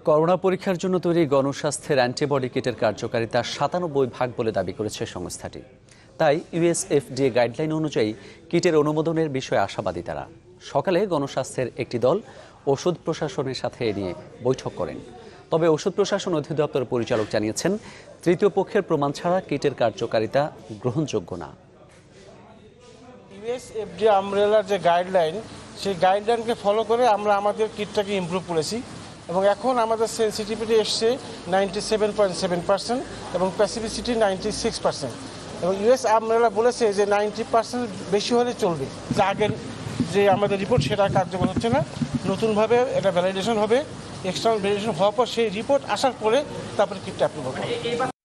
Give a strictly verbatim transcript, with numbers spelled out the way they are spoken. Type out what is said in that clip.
Corona পরীক্ষার জন্য তৈরি গণস্বাস্থ্যের অ্যান্টিবডি কিটের কার্যকারিতা সাতানব্বই ভাগ বলে দাবি করেছে সংস্থাটি। তাই ইউএসএফড গাইডলাইন অনুযায়ী কিটের অনুমোদনের বিষয়ে আশাবাদী তারা। সকালে গণস্বাস্থ্যের একটি দল ওষুধ প্রশাসনের সাথে এ নিয়ে বৈঠক করেন। তবে ওষুধ প্রশাসন অধিদপ্তর পরিচালক জানিয়েছেন, তৃতীয় পক্ষের প্রমাণ ছাড়া কিটের কার্যকারিতা গ্রহণযোগ্য না। ইউএসএফড আমব্রেলার যে গাইডলাইন, সেই গাইডলাইনকে ফলো করে আমরা আমাদের কিটটাকে ইমপ্রুভ করেছি এবং এখন আমাদের সেন্সিটিভিটি এসছে ninety seven point seven percent এবং স্পেসিফিসিটি নাইনটি সিক্স পার্সেন্ট এবং ইউএস আমব্রেলা বলেছে যে নাইনটি পার্সেন্ট বেশি হলে চলবে। যা আগের যে আমাদের রিপোর্ট সেটা কার্যকর হচ্ছে না, নতুনভাবে এটা ভ্যালিডেশন হবে। এক্সটার্নাল ভ্যালিডেশন হওয়ার পর সেই রিপোর্ট আসার পরে তারপরে কিটটা অ্যাপ্রুভ হবে।